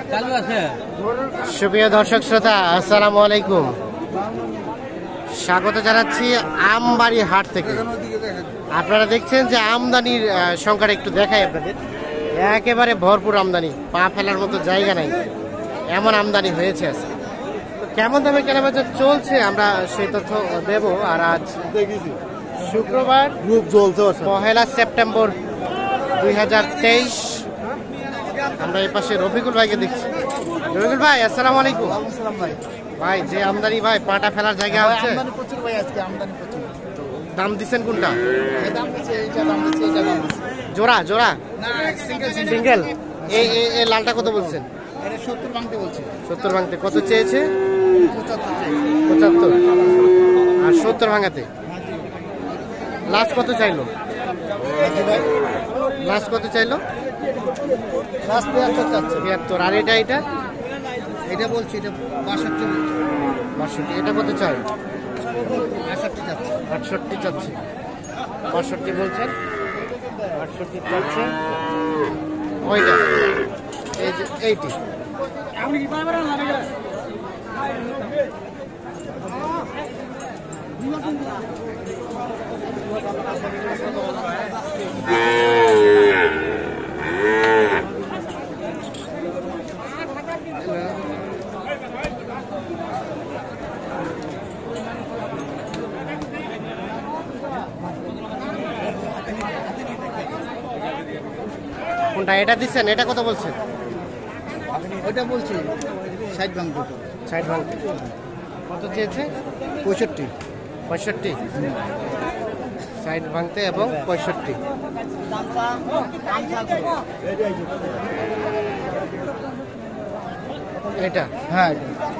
সুপ্রিয় দর্শক শ্রোতা, আসসালামু আলাইকুম। স্বাগত জানাচ্ছি আমবাড়ি হাট থেকে। আপনারা দেখছেন যে আমদানির সংখ্যাটা একটু দেখাই আপনাদের। একেবারে ভরপুর আমদানি, পা ফেলার মতো জায়গা নাই, এমন আমদানি হয়েছে আজকে। কেমন দামে কেনাবেচা চলছে আমরা সেই তথ্য দেব। আর আজ শুক্রবার, 1 সেপ্টেম্বর 2023। আমরা এই পাশে রফিকুল ভাইকে দেখছি। রফিকুল ভাই, আসসালামু আলাইকুম। ভাই, যে আমদানি ভাই, পাটা ফেলার জায়গা আছে। দাম দিচ্ছেন কোনটা? জোড়া জোড়া সিঙ্গেল? এই লালটা কত বলছেন? 70 ভাঙতে। কত চেয়েছে? 75। আর 70 ভাঙাতে লাস্ট কত চাইলো? লাস্ট কত চাইলো? 73। আর এটা এটা বলছি, এটা 62। এটা কত চাই? 68 চাচ্ছে। 62 বলছেন, 68 চাচ্ছে। ওইটা এই যে 80। কোনটা? এটা দিচ্ছেন? এটা কত বলছেন? ওইটা বলছি 60 ভাঙতে। 60 ভাঙতে। কত চেয়েছে? 65। 65। 60 ভাঙতে এবং 65। এটা? হ্যাঁ,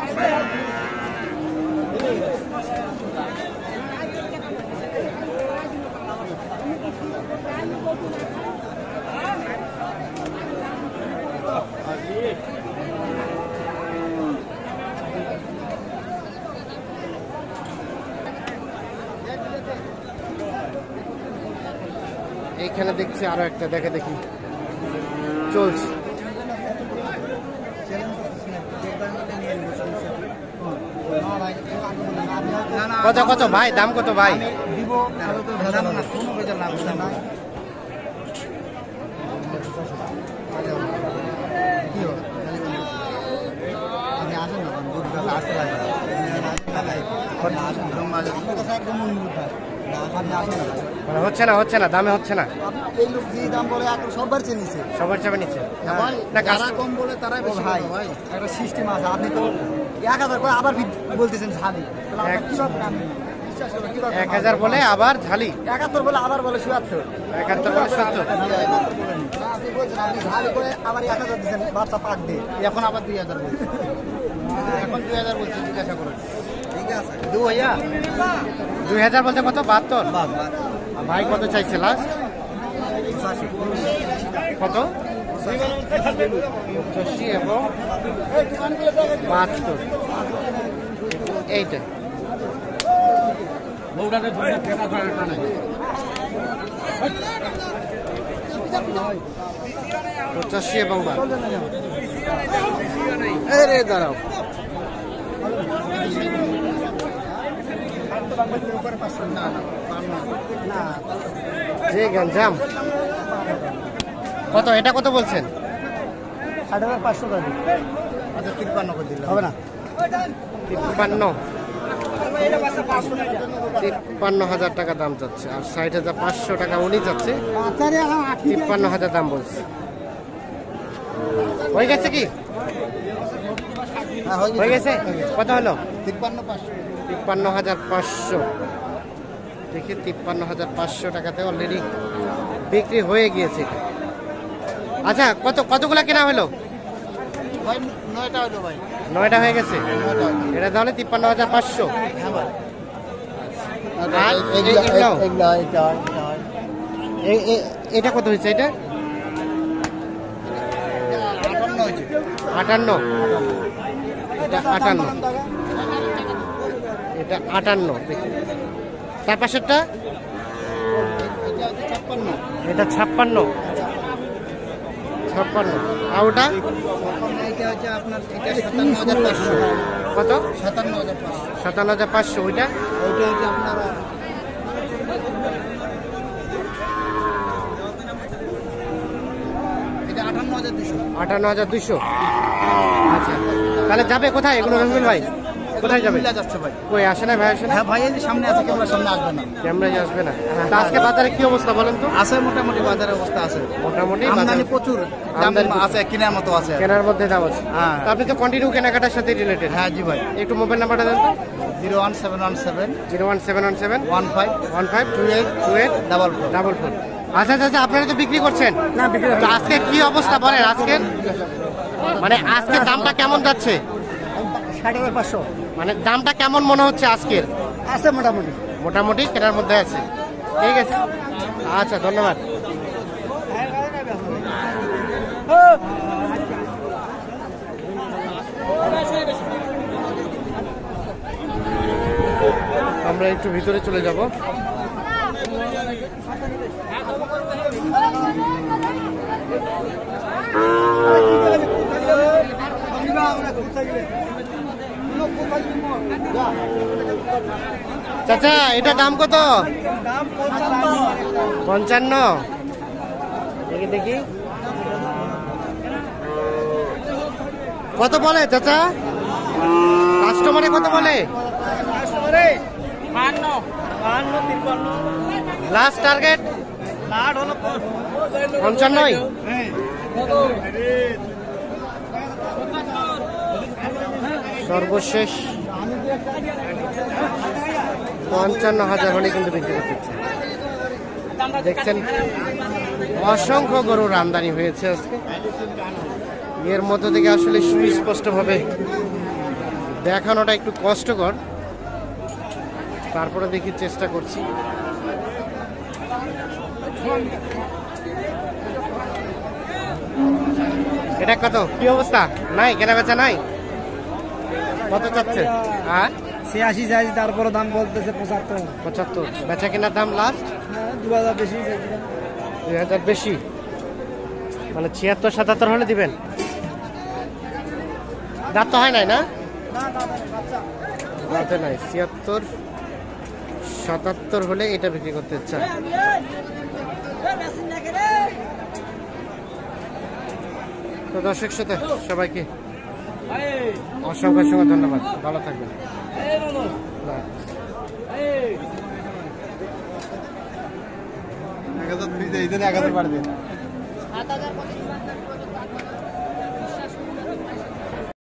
এইখানে দেখছি আরো একটা, দেখি চলছে। কত কত ভাই, দাম কত ভাই? হচ্ছে না দামে হচ্ছে না। এই লোক যে দাম বলে সবার চেয়ে নিচ্ছে, সবার চাপে নিচ্ছে না। যারা কম বলে তারাই বেশি। ভাই একটা সিস্টেম আছে, আপনি তো 1000 করে আবার বলতেছেন ঝালি। 1000 বলে আবার ঝালি, 71 বলে আবার বলে 77, 71 বলে 70। আপনি বলছেন আপনি ঝালি করে আবার 1000 দিচ্ছেন বাচ্চা পাক দিয়ে, এখন আবার 2000 বলছেন। এখন 2000 বলছেন, জিজ্ঞাসা করেন। ঠিক আছে, 2000 বলতে কত? 72। ভাই কত চাইছে লাস্ট? কত? 85 এবং 72। এইটা 85 এবং 72। দাঁড়াও, যে গঞ্জাম। কত? এটা কত বলছেন? 5,500 টাকা। আচ্ছা, 53 করে দিলে হবে না? 53,000 টাকা দাম চাচ্ছে। আর 60,500 টাকা উনি চাচ্ছে। 53,000 দাম বলছে। হয়ে গেছে কি? হয়ে গেছে। কত হলো? 53,500। দেখি 53,500 টাকাতে অলরেডি বিক্রি হয়ে গিয়েছে। আচ্ছা, কতগুলা কেনা হলো? 9টা হলো ভাই। 9টা হয়ে গেছে। এটা তাহলে 53,500। এটা কত হয়েছে? এটা 58। এটা 58। এটা 58। দেখি তার পাশেরটা। এটা 56। 56। আর ওটা এটা হচ্ছে আপনার এটা 57,500। কত? 57,500। 57,500। ওইটা ওইটা হচ্ছে আপনার এটা 58,200। 58,200। আচ্ছা, তাহলে যাবে কোথায় এগুলো রহিমুল ভাই? কোথায় যাবে? কুমিল্লা যাচ্ছে ভাই। কই আসে না ভাই, আসে না? হ্যাঁ ভাই, এই যে সামনে আছে, ক্যামেরার সামনে আসবে না। ক্যামেরায় আসবে না। তা আজকে বাজারে কি অবস্থা বলেন তো? আছে মোটামুটি, বাজারের অবস্থা আছে মোটামুটি আমদানি বাজারে প্রচুর, দাম আমদানি প্রচুর। আছে, কেনার মতো আছে। কেনার মধ্যে দাম আছে। হ্যাঁ। তো আপনি তো কন্টিনিউ কেনাকাটার সাথে রিলেটেড। হ্যাঁ জি ভাই। একটু মোবাইল নাম্বারটা দেন তো। 01717 01717 15 15 28 28 44। 44। আচ্ছা আচ্ছা, আপনারা তো বিক্রি করছেন না, বিক্রি তো আজকে কি অবস্থা বলেন? আজকে মানে আজকে দামটা কেমন যাচ্ছে? 60,500 মানে দামটা কেমন মনে হচ্ছে আজকের? আছে মোটামুটি। মোটামুটি কেনার মধ্যে আছে। ঠিক আছে, আচ্ছা, ধন্যবাদ। আমরা একটু ভিতরে চলে যাব। চাচা, এটা দাম কত? 55। দেখি দেখি কত বলে চাচা? কাস্টমারে কত বলে? Last target 55। সর্বশেষ 55,000 হলে কিন্তু বিক্রি করতে হচ্ছে। দেখছেন অসংখ্য গরুর আমদানি হয়েছে আজকে। এর মধ্য থেকে আসলে সুস্পষ্টভাবে দেখানোটা একটু কষ্টকর, তারপরে দেখি চেষ্টা করছি। এটা কত? কি অবস্থা? নাই কেনা বেচা নাই? কত চাচ্ছে? হ্যাঁ 86 চাইছি, তারপরে দাম বলতেছে 75। 75। বেচা কেনার দাম লাস্ট 2000 বেশি চাইছি। 2000 বেশি, মানে 76 77 হলে দিবেন? দাঁত তো হয় নাই না? দাঁতে নাই। 76 77 হলে এটা বিক্রি করতে চায়। তো দর্শক শ্রোতা সবাইকে অসংখ্য অসংখ্য ধন্যবাদ। ভালো থাকবেন। 1000 ফ্রি দেই, 1000 বাড়বে। 7000